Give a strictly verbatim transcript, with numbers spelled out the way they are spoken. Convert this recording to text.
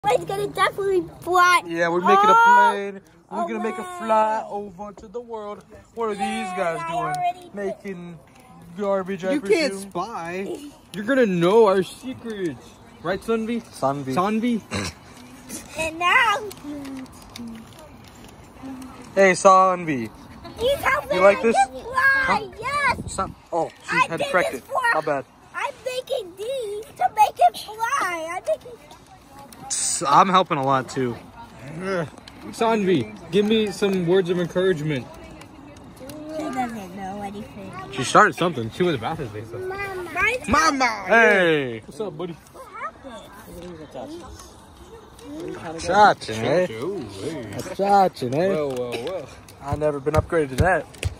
Plane's gonna definitely fly. Yeah, we're making oh, a plane. We're oh gonna make a fly over to the world. What are these guys doing? Making garbage, I You presume. can't spy. You're gonna know our secrets. Right, Sunvi? Sunvi. Sunvi? And now, Hey, Sunvi. he's helping You like us this? to fly. Yes. Sun oh, she I had did cracked this it. for- Not bad. I'm making these to make it fly. I'm making. I'm helping a lot too. Sunvi, give me some words of encouragement. She doesn't know anything. She started something. She was about to say something. Mama. Mama! Hey! What's up, buddy? What happened? Shotting, eh? Ooh, hey. Shotting, eh? Well, well, well. I've never been upgraded to that.